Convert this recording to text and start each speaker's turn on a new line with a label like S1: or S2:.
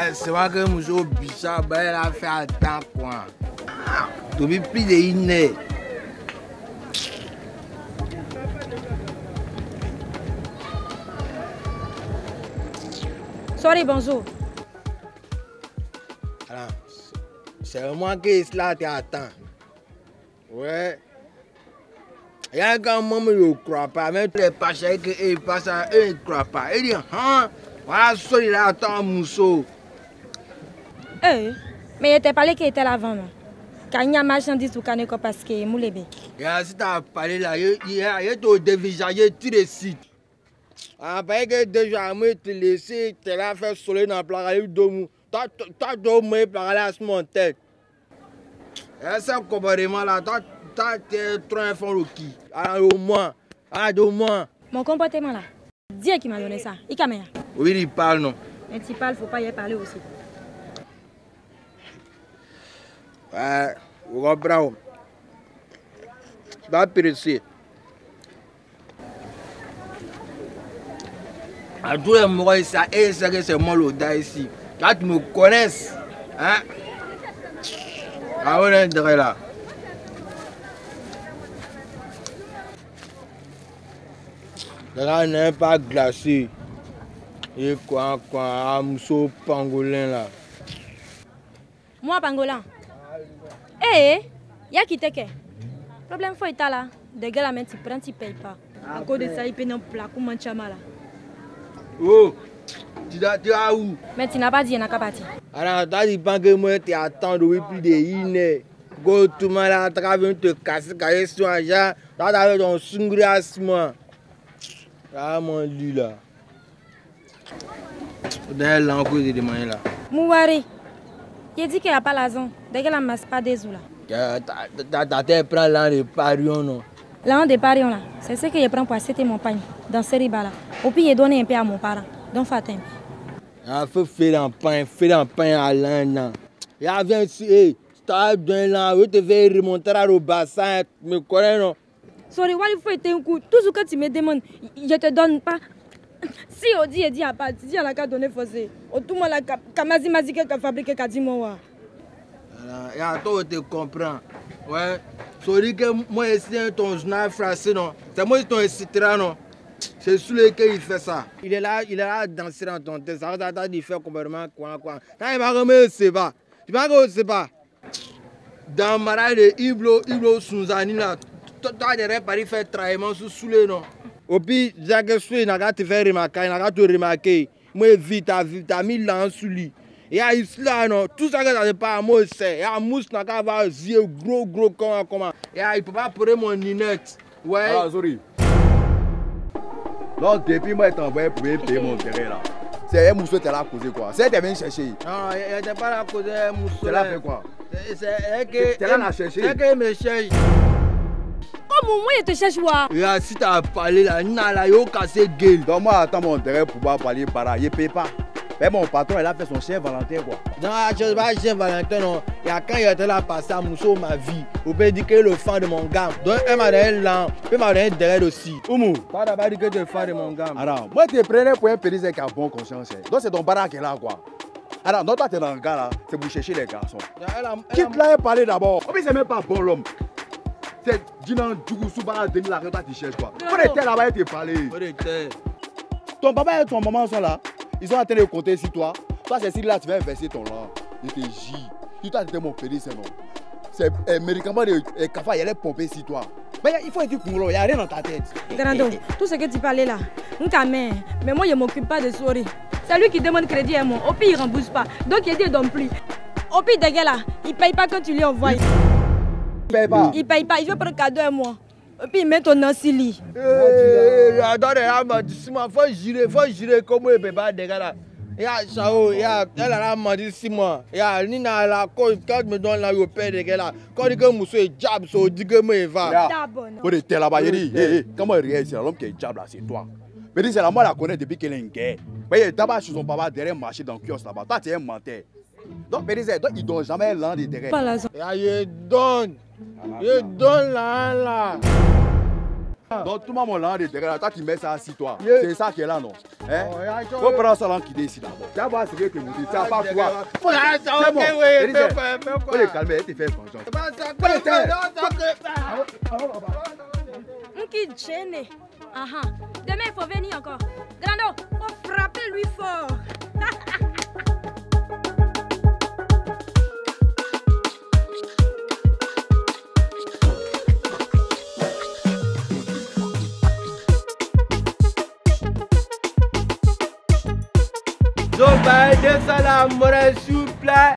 S1: C'est vrai que Mousso Bichard, elle a fait un temps quoi. Depuis plus de 1 heure.
S2: Sorry, bonjour.
S1: Alors, c'est moi qui cela t'attend. Ouais. Il y a un moment où je ne crois pas, même les pachas qui passent, eux ne croient pas. Ils disent, hein, voilà, celui-là attend Mousso.
S2: Eh, mais il était parlé qu'il était là avant, non? Quand il y a marchandise ou quand il y a parce que je suis
S1: Et si tu as parlé là, il y a tout dévisager tous les sites. Après que déjà, moi, tu laissé, tu l'as fait soleil dans le plat, tu as dormi par là sur mon tête. Et ça, comportement là, tu as trop info qui. Alors, au moins,
S2: Mon comportement là, Dieu qui m'a donné ça. Il caméra.
S1: Oui, il parle, non.
S2: Mais tu parles, il ne faut pas y parler aussi.
S1: Ouais, vous comprenez. Tu vas apprécier. À tous les moments, ça et ça que c'est moi l'audace ici. Là, tu me connais. Hein? Ah, on est là. Là, n'est pas glacé. Et quoi, un Mousso pangolin là.
S2: Moi, pangolin. Eh, il y a qui te que. Problème, faut être là. Des gars, là, tu prends, tu ne payes pas. À cause de ça, il paye un plat, comme un chama là.
S1: Oh, tu as où?
S2: Mais tu n'as pas dit, il n'y a pas parti.
S1: Alors, tu as dit que moi, tu attends depuis plus de 1 heure. Go, tout le monde là, tu as te casser sur un genre. Tu as ton sungri à ce moment. Ah, mon lit là. Dans l'encre de demain là.
S2: Mouari, il dit qu'il n'y a pas la zone. Dès que la masse pas des là.
S1: Ta tête prend l'an de parion, non?
S2: L'an de parion là, c'est ce que je prends pour acheter mon pain dans ce riba là. Au pire, je donne un peu à mon parent. Donc, Fatim.
S1: Il faut faire un pain à l'an. Il y a bien ici, tu as donné l'an, je te vais remonter au bassin, tu me connais, non?
S2: Sorry, il faut être un coup. Tout ce que tu me demandes, je te donne pas. Si on dit, il y a pas, tu dis, on a qu'à donner forcé. Tout le monde a qu'à fabriquer, qu'à dire moi.
S1: Il y a toi, tu comprends. Ouais. Sorry que moi, c'est ton journal français, non? C'est moi qui t'en citera, non? C'est sur lequel il fait ça. Il est là à danser dans ton tête. Ça va il fait complètement quoi. Quand il va remettre, c'est pas. Tu vas que c'est pas. Dans le mariage de Iblo Souzani, là, tu as des paris faire trahiment sous les noms. Au pire, Jacques Soué n'a qu'à te faire remarquer, n'a qu'à te remarquer. Moi, vite, t'as mis l'an sous lui. Et à Isla, non, tout ça que ça n'est pas à moi, c'est. Et à Mousse n'a qu'à avoir des yeux gros, comment. Et il ne peut pas prendre mon ninette. Ouais.
S3: Ah, sorry. Donc, depuis moi, je t'ai envoyé pour payer mon terrain là. C'est un Mousso qui l'a causé quoi. C'est elle venu chercher.
S1: Non, il n'était pas là causé Mousso.
S3: Tu l'as fait quoi?
S1: C'est que.
S3: Tu l'as cherché.
S1: C'est que me cherche.
S2: Comment moi, je te cherche quoi?
S1: Et si tu as parlé là, il a cassé gueule.
S3: Donc, moi, attends mon terrain pour pouvoir parler par là. Il ne paye pas. Mais mon patron, il a fait son chien Valentin quoi.
S1: Non, je ne sais pas chien Valentin non. Il y a quand il était là passé à Mousso ma vie. Vous pouvez dire que le fan de mon gamme. Donc elle m'a donné l'an. Puis m'a donné derrière aussi.
S3: Oumou.
S1: Pas d'abord dire que tu es fan de mon gamme.
S3: Alors, moi je te prenais pour un pénis qui a bonne conscience. Donc c'est ton baraque qui est là quoi. Alors, donc toi tu es dans le gars là, c'est pour chercher les garçons. Quitte là et parler d'abord. Oh, mais c'est même pas bon l'homme. C'est Dinan Djougoussou Bara Denis là que toi tu cherches quoi. Faut être là-bas et te parler. Ton papa et ton maman sont là. Ils sont en train de compter sur toi. Toi, c'est si là, tu vas verser ton lard. Je te gis. Si toi, tu étais mon pénis, c'est non. C'est un médicament de café, il allait pomper sur toi. Mais il faut être pour l'eau, il n'y a rien dans ta tête.
S2: Grandon, tout ce que tu parlais là, mais moi, je ne m'occupe pas de Sorry. C'est lui qui demande crédit à moi. Au pire, il ne rembourse pas. Donc, il ne donne plus. Au pire, des gars là, il ne paye pas quand tu lui envoies.
S3: Il ne paye pas.
S2: Il ne paye pas, il veut prendre cadeau à moi. Et puis il met ton nom sur lui.
S1: J'adore les amendissements. Faut gérer comme il ne peut pas des gars là. Il y a Chao, elle a amendissement. Il y a Nina là, quand je me donne là, je paye des gars là. Quand il dit que Mousso est diable, ça dit que moi il va.
S3: Pour être là-bas, il dit, comment il réagit, l'homme qui est diable là, c'est toi. Mais dis, c'est la moi la connais depuis qu'elle est une guerre. Mais d'abord chez son papa derrière marché dans le kiosque là-bas. Toi, tu es un menteur. Donc, mais dis, il ne donne jamais l'un des terrains.
S2: Pas la zone.
S1: Il donne là.
S3: Donc tout le monde l'a de derrière. Toi, tu mets ça assis toi. C'est ça qui est là, non? Hein? Faut prendre ça là qui est ici d'abord. Tu vas voir ce que tu me dis. Ça pas toi. Faut les calmer, tu fais confiance.
S2: Qui gêne. Demain, il faut venir encore. Grando, faut frapper lui fort.
S1: Zoba, descends la morale, s'il vous plaît.